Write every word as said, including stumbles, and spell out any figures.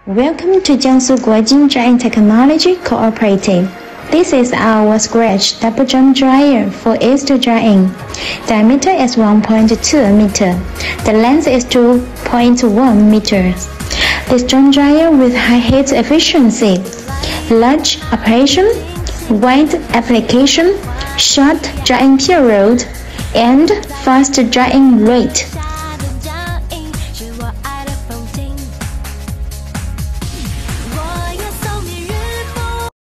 Welcome to Jiangsu Guojin Drying Technology Cooperative. This is our scratch double drum dryer for yeast drying. Diameter is one point two meter. The length is two point one meters. This drum dryer with high heat efficiency, large operation, wide application, short drying period, and fast drying rate.